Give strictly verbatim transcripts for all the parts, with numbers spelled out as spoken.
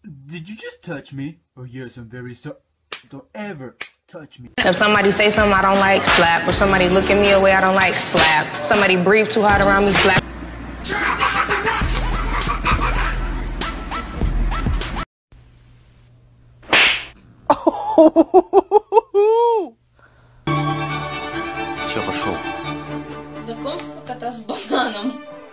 Did you just touch me? Oh yes, I'm very sorry. Don't ever touch me. If somebody say something I don't like, slap. If somebody look at me a way I don't like, slap. Somebody breathe too hard around me, slap. Все, пошел. Знакомство кота с бананом.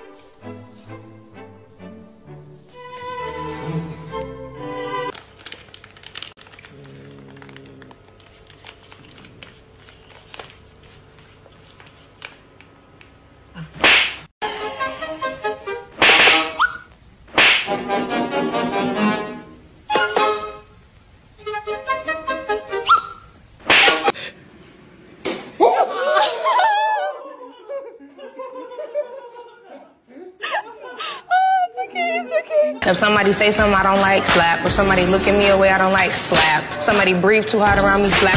If somebody say something I don't like, slap. If somebody look at me a way I don't like, slap. Somebody breathe too hard around me, slap.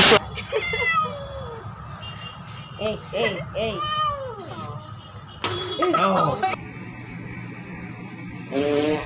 Hey, hey, hey. Oh.